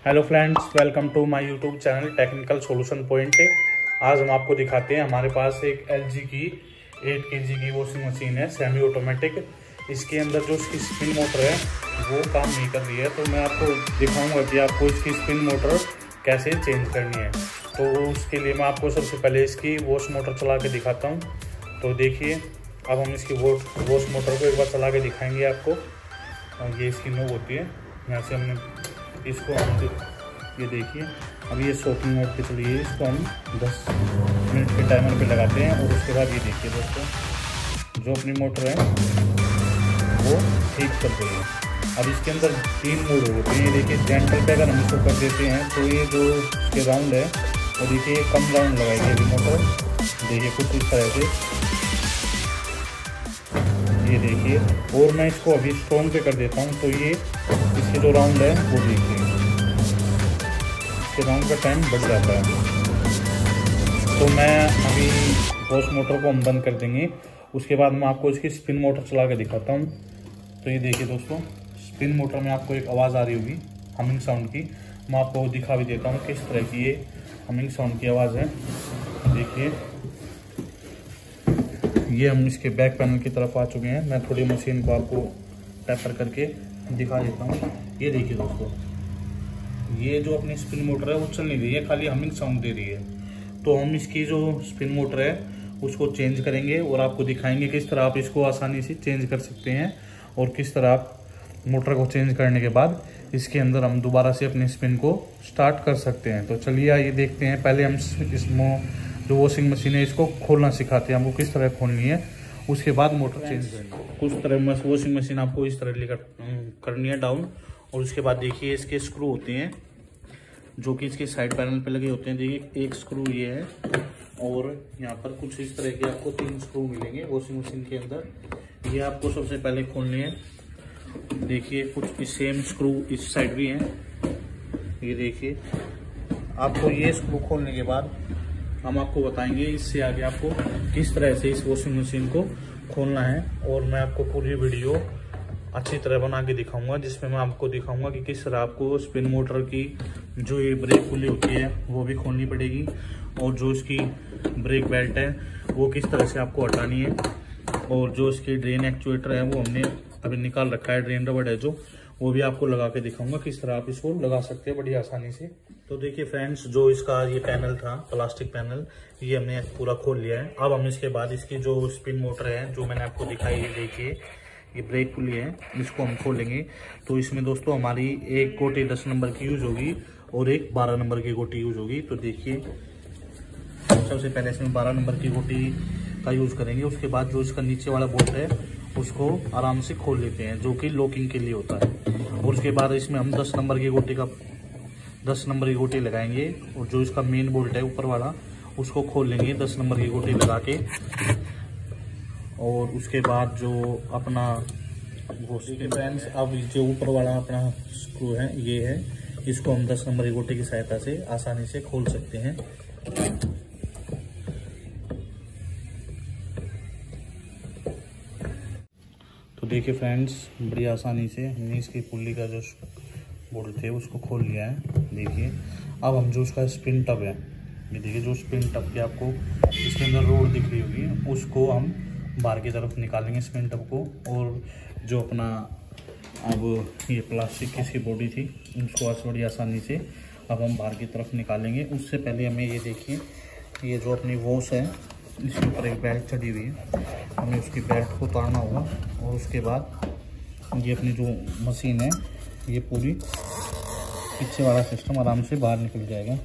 Hello friends, welcome to my YouTube channel technical solution point. आज हम आपको दिखाते हैं, हमारे पास एक LG की 8 kg की वॉशिंग मशीन है, सेमी ऑटोमेटिक। इसके अंदर जो इसकी स्पिन मोटर है वो काम नहीं कर रही है, तो मैं आपको दिखाऊंगा कि आपको इसकी स्पिन मोटर कैसे चेंज करनी है। तो उसके लिए मैं आपको सबसे पहले इसकी वॉश मोटर चला के दिखाता हूँ। तो देखिए, अब हम इसकी वॉश मोटर को एक बार चला के दिखाएंगे आपको। और ये इसकी नोब होती है, यहाँ से हमने इसको ये देखिए, अब ये शॉकिंग मोड पे चली है। इसको हम 10 मिनट के टाइमर पे लगाते हैं और उसके बाद ये देखिए दोस्तों, जो अपनी मोटर है वो ठीक चल रही है। अब इसके अंदर 3 मोड होते हैं। ये देखिए, जेंटल पे अगर हम इसको कर देते हैं तो ये जो इसके राउंड है वो देखिए कम राउंड लगाएगी अभी मोटर। देखिए कुछ इस तरह से, ये देखिए। और मैं इसको अभी स्ट्रॉन्ग पे कर देता हूँ तो ये इसके जो राउंड है वो देखिए, इसके राउंड का टाइम बढ़ जाता है। तो मैं अभी वॉश मोटर को हम बंद कर देंगे, उसके बाद मैं आपको इसकी स्पिन मोटर चला के दिखाता हूँ। तो ये देखिए दोस्तों, स्पिन मोटर में आपको एक आवाज़ आ रही होगी हमिंग साउंड की। मैं आपको दिखा भी देता हूँ किस तरह की ये हमिंग साउंड की आवाज़ है। देखिए, ये हम इसके बैक पैनल की तरफ आ चुके हैं। मैं थोड़ी मशीन को आपको टैपर करके दिखा देता हूँ। ये देखिए दोस्तों, ये जो अपनी स्पिन मोटर है वो चल नहीं रही है, खाली हमिंग साउंड दे रही है। तो हम इसकी जो स्पिन मोटर है उसको चेंज करेंगे और आपको दिखाएंगे किस तरह आप इसको आसानी से चेंज कर सकते हैं और किस तरह आप मोटर को चेंज करने के बाद इसके अंदर हम दोबारा से अपनी स्पिन को स्टार्ट कर सकते हैं। तो चलिए आइए देखते हैं। पहले हम इसमें जो वॉशिंग मशीन है इसको खोलना सिखाते हैं, हमको किस तरह खोलनी है, उसके बाद मोटर चेंज करनी। कुछ तरह वॉशिंग मशीन आपको इस तरह लेकर करनी है डाउन, और उसके बाद देखिए इसके स्क्रू होते हैं जो कि इसके साइड पैनल पे लगे होते हैं। देखिए, एक स्क्रू ये है और यहाँ पर कुछ इस तरह के आपको 3 स्क्रू मिलेंगे वॉशिंग मशीन के अंदर। ये आपको सबसे पहले खोलने हैं। देखिए, कुछ सेम स्क्रू इस साइड भी हैं। ये देखिए, आपको ये स्क्रू खोलने के बाद हम आपको बताएंगे इससे आगे आपको किस तरह से इस वॉशिंग मशीन को खोलना है। और मैं आपको पूरी वीडियो अच्छी तरह बना के दिखाऊंगा, जिसमें मैं आपको दिखाऊंगा कि किस तरह आपको स्पिन मोटर की जो ये ब्रेक पुली होती है वो भी खोलनी पड़ेगी, और जो इसकी ब्रेक बेल्ट है वो किस तरह से आपको हटानी है, और जो इसकी ड्रेन एक्चुएटर है वो हमने अभी निकाल रखा है, ड्रेन रबड़ है जो, वो भी आपको लगा के दिखाऊंगा किस तरह आप इसको लगा सकते हैं बड़ी आसानी से। तो देखिए फ्रेंड्स, जो इसका ये पैनल था, प्लास्टिक पैनल, ये हमने पूरा खोल लिया है। अब हम इसके बाद इसकी जो स्पिन मोटर है जो मैंने आपको दिखाई है, देखिए ये ब्रेक पुली है, इसको हम खोलेंगे। तो इसमें दोस्तों हमारी एक गोटी 10 नंबर की यूज होगी और एक 12 नंबर की गोटी यूज होगी। तो देखिए, सबसे पहले इसमें 12 नंबर की गोटी का यूज करेंगे। उसके बाद जो इसका नीचे वाला बोल्ट है उसको आराम से खोल लेते हैं, जो कि लॉकिंग के लिए होता है। और उसके बाद इसमें हम 10 नंबर की गोटी लगाएंगे, और जो इसका मेन बोल्ट है ऊपर वाला उसको खोल लेंगे 10 नंबर की गोटी लगा के। और उसके बाद जो अपना वो फ्रेंड्स, अब जो ऊपर वाला अपना स्क्रू है ये है, इसको हम 10 नंबर की गोटी की सहायता से आसानी से खोल सकते हैं। तो देखिए फ्रेंड्स, बड़ी आसानी से हमने इसकी पुल्ली का जो बोल्ट थे उसको खोल लिया है। देखिए, अब हम जो उसका स्पिन टब है, ये देखिए जो स्पिन टब की आपको इसके अंदर रोड दिख रही होगी, उसको हम बाहर की तरफ निकालेंगे स्पिन टब को। और जो अपना अब ये प्लास्टिक की इसकी बॉडी थी उसको बड़ी आसानी से अब हम बाहर की तरफ निकालेंगे। उससे पहले हमें ये देखिए, ये जो अपनी वॉश है इसके ऊपर एक बेल्ट चढ़ी हुई है, हमें उसकी बेल्ट को उतारना होगा। और उसके बाद ये अपनी जो मशीन है ये पूरी पीछे वाला सिस्टम आराम से बाहर निकल जाएगा।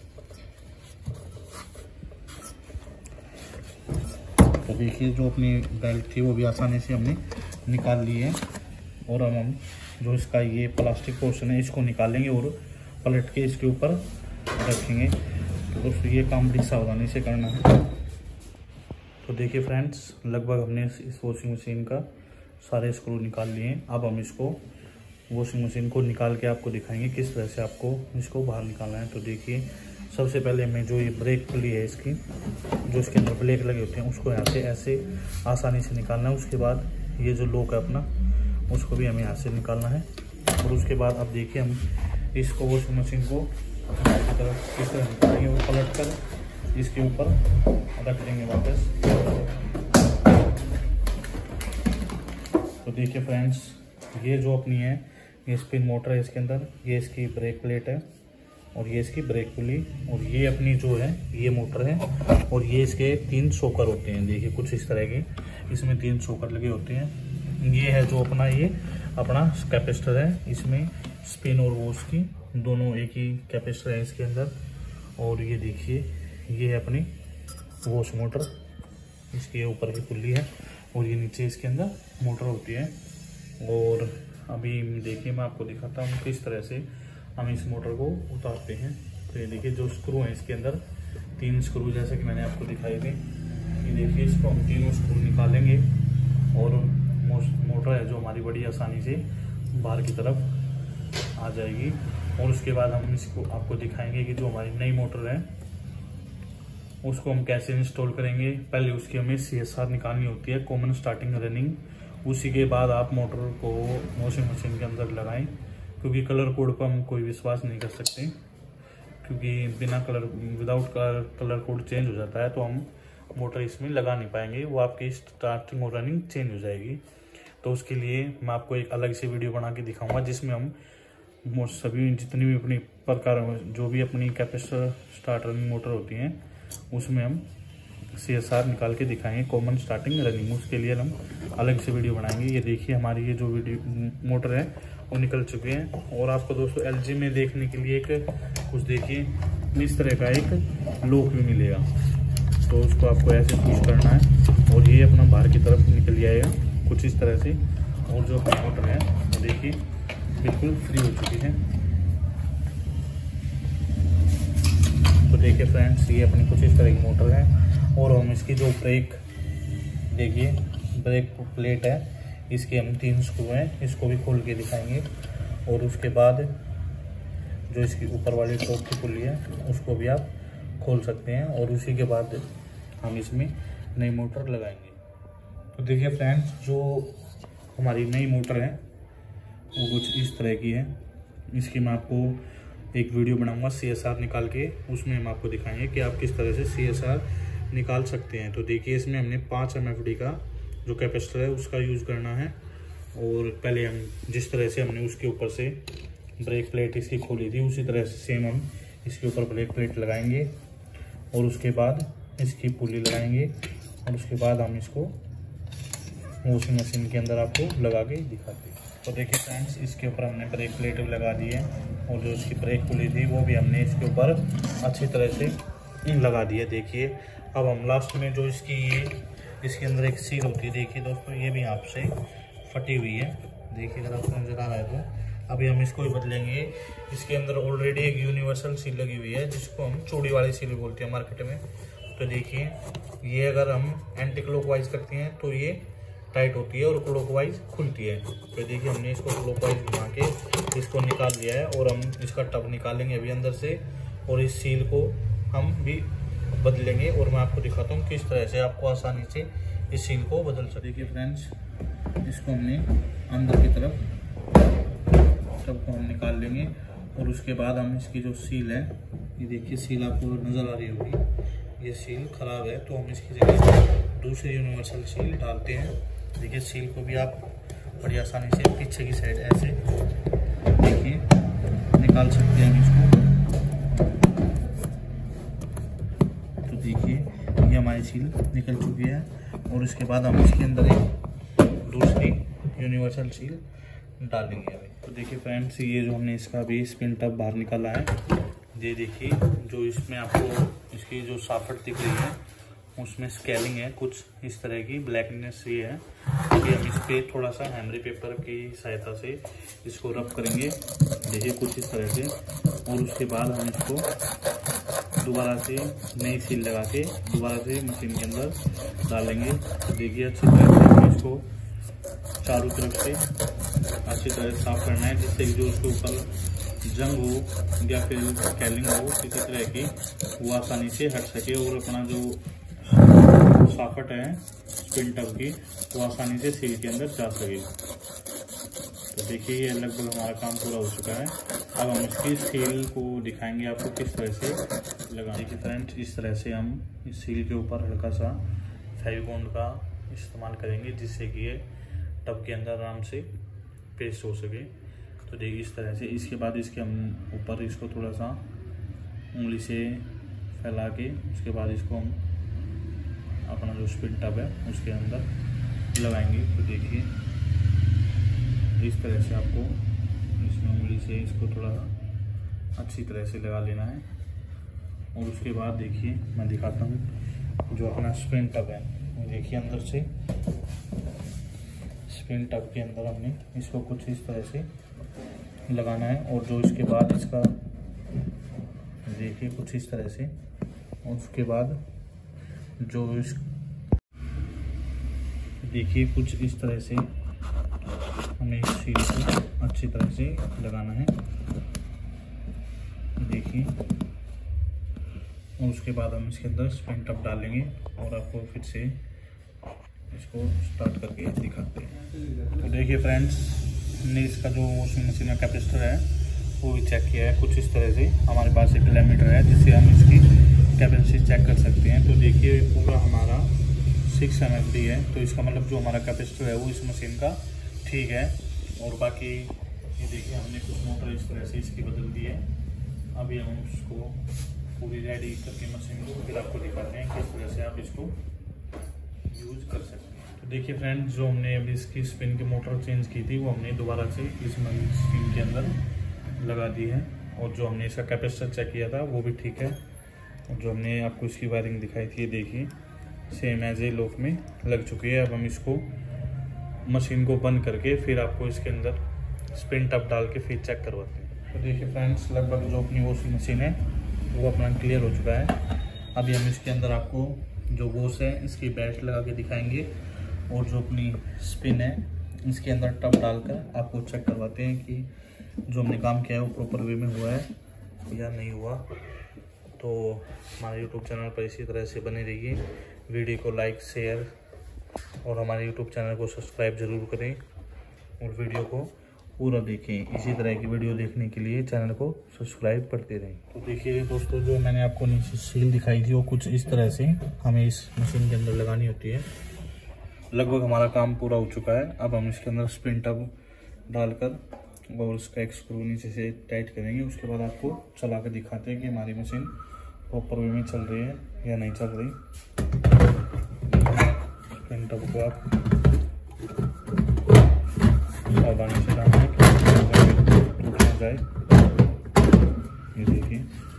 तो देखिए, जो अपनी बेल्ट थी वो भी आसानी से हमने निकाल ली है। और अब हम जो इसका ये प्लास्टिक पोर्शन है इसको निकालेंगे और पलट के इसके ऊपर रखेंगे। तो दोस्तों, ये काम बड़ी सावधानी से करना है। तो देखिए फ्रेंड्स, लगभग हमने इस वॉशिंग मशीन का सारे स्क्रू निकाल लिए हैं। अब हम इसको वॉशिंग मशीन को निकाल के आपको दिखाएंगे किस तरह से आपको इसको बाहर निकालना है। तो देखिए, सबसे पहले हमें जो ये ब्रेक पुली है इसकी, जो इसके अंदर ब्रेक लगे होते हैं, उसको यहाँ से ऐसे आसानी से निकालना है। उसके बाद ये जो लॉक है अपना, उसको भी हमें यहाँ से निकालना है। और उसके बाद अब देखिए, हम इसको वॉशिंग मशीन को की तरफ इस तरह निकालेंगे और पलट कर इसके ऊपर रख देंगे वापस। तो देखिए फ्रेंड्स, ये जो अपनी है ये स्पिन मोटर है, इसके अंदर ये इसकी ब्रेक प्लेट है और ये इसकी ब्रेक पुली, और ये अपनी जो है ये मोटर है, और ये इसके 3 शॉकर होते हैं। देखिए कुछ इस तरह के इसमें 3 शॉकर लगे होते हैं। ये है जो अपना कैपेसिटर है, इसमें स्पिन और वॉश की दोनों एक ही कैपेसिटर है इसके अंदर। और ये देखिए ये है अपनी वॉश मोटर, इसके ऊपर की पुली है और ये नीचे इसके अंदर मोटर होती है। और अभी देखिए मैं आपको दिखाता हूँ किस तरह से हम इस मोटर को उतारते हैं। तो ये देखिए जो स्क्रू है इसके अंदर 3 स्क्रू जैसे कि मैंने आपको दिखाई थे। ये देखिए इसको हम 3 स्क्रू निकालेंगे और मोटर है जो हमारी बड़ी आसानी से बाहर की तरफ आ जाएगी। और उसके बाद हम इसको आपको दिखाएंगे कि जो हमारी नई मोटर है उसको हम कैसे इंस्टॉल करेंगे। पहले उसकी हमें CSR निकालनी होती है, कॉमन स्टार्टिंग रनिंग। उसी के बाद आप मोटर को वॉशिंग मशीन के अंदर लगाएं, क्योंकि कलर कोड पर हम कोई विश्वास नहीं कर सकते, क्योंकि विदाउट कलर कोड चेंज हो जाता है तो हम मोटर इसमें लगा नहीं पाएंगे, वो आपकी स्टार्टिंग और रनिंग चेंज हो जाएगी। तो उसके लिए मैं आपको एक अलग से वीडियो बना के दिखाऊंगा, जिसमें हम सभी जितनी भी अपनी प्रकार जो भी अपनी कैपेसिटर स्टार्ट रनिंग मोटर होती हैं उसमें हम CSR निकाल के दिखाएंगे, कॉमन स्टार्टिंग रनिंग। उसके लिए हम अलग से वीडियो बनाएंगे। ये देखिए हमारी ये जो वीडियो मोटर है वो निकल चुके हैं। और आपको दोस्तों LG में देखने के लिए एक कुछ देखिए इस तरह का एक लॉक भी मिलेगा, तो उसको आपको ऐसे पुश करना है और ये अपना बाहर की तरफ निकल जाएगा कुछ इस तरह से। और जो मोटर है वो देखिए बिल्कुल फ्री हो चुकी है। तो देखिए फ्रेंड्स, ये अपनी कुछ इस तरह की मोटर है। और हम इसकी जो ब्रेक प्लेट है इसके हम 3 स्क्रू हैं, इसको भी खोल के दिखाएंगे। और उसके बाद जो इसकी ऊपर वाली टॉप की पुली है उसको भी आप खोल सकते हैं, और उसी के बाद हम इसमें नई मोटर लगाएंगे। तो देखिए फ्रेंड्स, जो हमारी नई मोटर है वो कुछ इस तरह की है। इसकी मैं आपको एक वीडियो बनाऊंगा CSR निकाल के, उसमें हम आपको दिखाएंगे कि आप किस तरह से CSR निकाल सकते हैं। तो देखिए इसमें हमने 5 MFD का जो कैपेसिटर है उसका यूज़ करना है। और पहले हम जिस तरह से हमने उसके ऊपर से ब्रेक प्लेट इसकी खोली थी उसी तरह से सेम हम इसके ऊपर ब्रेक प्लेट लगाएंगे, और उसके बाद इसकी पुली लगाएंगे, और उसके बाद हम इसको वॉशिंग मशीन के अंदर आपको लगा के दिखाते हैं। तो देखिए फ्रेंड्स, इसके ऊपर हमने ब्रेक प्लेट भी लगा दी है, और जो इसकी ब्रेक पुली थी वो भी हमने इसके ऊपर अच्छी तरह से लगा दी है। देखिए अब हम लास्ट में जो इसके अंदर एक सील होती है, देखिए दोस्तों ये भी यहाँ से फटी हुई है। देखिए अगर आपको नजर आ रहा है तो अभी हम इसको ही बदलेंगे। इसके अंदर ऑलरेडी एक यूनिवर्सल सील लगी हुई है जिसको हम चूड़ी वाली सील बोलते हैं मार्केट में। तो देखिए ये अगर हम एंटी क्लॉकवाइज करते हैं तो ये टाइट होती है और क्लॉकवाइज खुलती है। तो देखिए हमने इसको क्लॉकवाइज घुमा के इसको निकाल दिया है, और हम इसका टब निकालेंगे अभी अंदर से, और इस सील को हम भी बदलेंगे। और मैं आपको दिखाता हूँ किस तरह से आपको आसानी से इस सील को बदल सकते। देखिए फ्रेंड्स, इसको हमने अंदर की तरफ टब को हम निकाल लेंगे, और उसके बाद हम इसकी जो सील है, ये देखिए सील आपको नज़र आ रही होगी, ये सील खराब है तो हम इसकी जगह दूसरी यूनिवर्सल सील डालते हैं। देखिए सील को भी आप बड़ी आसानी से पीछे की साइड ऐसे देखिए निकाल सकते हैं इसको। तो देखिए ये हमारी सील निकल चुकी है, और उसके बाद हम इसके अंदर एक दूसरी यूनिवर्सल सील डालेंगे अभी। तो देखिए फ्रेंड्स, ये जो हमने इसका भी स्पिन टब बाहर निकाला है, ये देखिए जो इसमें आपको इसकी जो साफट दिख रही है उसमें स्केलिंग है कुछ इस तरह की, ब्लैकनेस ये है कि हम इस पर थोड़ा सा हैमरी पेपर की सहायता से इसको रब करेंगे। देखिए कुछ इस तरह से, और उसके बाद हम इसको दोबारा से नई सील लगा के दोबारा से मशीन के अंदर डालेंगे। देखिए अच्छी तरह से हम इसको चारों तरफ से अच्छी तरह से साफ करना है, जिससे जो उसके ऊपर जंग हो या फिर स्केलिंग हो किसी तरह की वो आसानी से हट सके, और अपना जो साफट है स्पिन टब की वो आसानी से सील के अंदर जा सके। तो देखिए ये लगभग हमारा काम पूरा हो चुका है। अब हम इसकी सील को दिखाएंगे आपको किस तरह से लगा। देखिए फ्रेंड्स, इस तरह से हम इस सील के ऊपर हल्का सा फेविकोल का इस्तेमाल करेंगे, जिससे कि ये टब के अंदर आराम से पेस्ट हो सके। तो देखिए इस तरह से। इसके बाद इसके हम ऊपर इसको थोड़ा सा उंगली से फैला के उसके बाद इसको हम अपना जो स्पिन टब है उसके अंदर लगाएंगे। तो देखिए इस तरह से आपको इसमें उंगली से इसको थोड़ा अच्छी तरह से लगा लेना है। और उसके बाद देखिए मैं दिखाता हूँ जो अपना स्पिन टब है, देखिए अंदर से स्पिन टब के अंदर हमने इसको कुछ इस तरह से लगाना है। और जो इसके बाद इसका देखिए कुछ इस तरह से, और उसके बाद जो इस देखिए कुछ इस तरह से हमें इस सील को अच्छी तरह से लगाना है। देखिए, और उसके बाद हम इसके अंदर स्पिन टब डालेंगे और आपको फिर से इसको स्टार्ट करके दिखाते हैं। तो देखिए फ्रेंड्स, हमने इसका जो वॉशिंग मशीन का कैपेसिटर है वो भी चेक किया है। कुछ इस तरह से हमारे पास एक लिमिटर है जिससे हम इसकी कैपेसिटी चेक कर सकते हैं। तो देखिए पूरा हमारा 6 MFD है, तो इसका मतलब जो हमारा कैपेसिटर है वो इस मशीन का ठीक है। और बाकी ये देखिए हमने कुछ मोटर इस तरह से इसकी बदल दी है। अभी हम उसको पूरी रेडी करके मशीन को फिर आपको दिखाते हैं किस तरह से आप इसको यूज कर सकते हैं। तो देखिए फ्रेंड्स, जो हमने अभी इसकी स्पिन की मोटर चेंज की थी वो हमने दोबारा से इस मशीन के अंदर लगा दी है। और जो हमने इसका कैपेसिटर चेक किया था वो भी ठीक है। और जो हमने आपको इसकी वायरिंग दिखाई थी, देखिए सेम एज ए लॉक में लग चुकी है। अब हम इसको मशीन को बंद करके फिर आपको इसके अंदर स्पिन टब डाल के फिर चेक करवाते हैं। तो देखिए फ्रेंड्स, लगभग जो अपनी वॉशिंग मशीन है वो अपना क्लियर हो चुका है। अभी हम इसके अंदर आपको जो वॉश है इसकी बेल्ट लगा के दिखाएंगे और जो अपनी स्पिन है इसके अंदर टब डालकर आपको चेक करवाते हैं कि जो हमने काम किया है वो प्रॉपर वे में हुआ है या नहीं हुआ। तो हमारे यूट्यूब चैनल पर इसी तरह से बने रहिए, वीडियो को लाइक शेयर और हमारे यूट्यूब चैनल को सब्सक्राइब ज़रूर करें और वीडियो को पूरा देखें। इसी तरह की वीडियो देखने के लिए चैनल को सब्सक्राइब करते रहें। तो देखिए दोस्तों, जो मैंने आपको नीचे सील दिखाई थी वो कुछ इस तरह से हमें इस मशीन के अंदर लगानी होती है। लगभग हमारा काम पूरा हो चुका है। अब हम इसके अंदर स्पिन टब डालकर और उसका एक स्क्रू नीचे से टाइट करेंगे। उसके बाद आपको चला कर दिखाते हैं कि हमारी मशीन प्रॉपर वे में चल रही है या नहीं चल रही। स्पिन टब को आप सावधानी से डालना है कि टूट ना जाए। ये देखिए,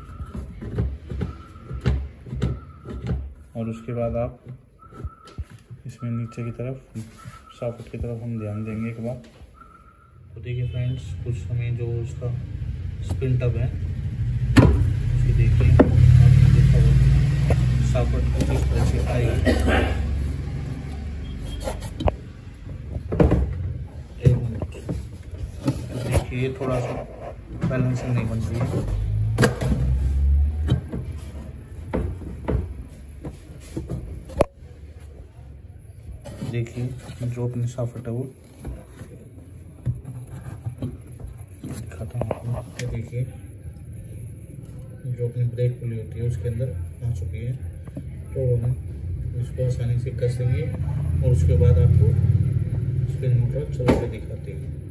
और उसके बाद आप इसमें नीचे की तरफ सॉकेट की तरफ हम ध्यान देंगे एक बार। तो देखिए फ्रेंड्स, कुछ हमें जो उसका स्पिन टब है उसकी देखिए आपने देखा होगा सॉकेट कुछ इस तरह से आई। देखिए थोड़ा सा बैलेंसिंग नहीं बन रही है। देखिए जो अपनी सॉकेट है वो दिखाता हूँ आपको। देखिए जो अपनी ब्रेक पुली होती है उसके अंदर आ चुकी है, तो हम इसको आसानी से कसेंगे और उसके बाद आपको स्पिन मोटर चला के दिखाते हैं।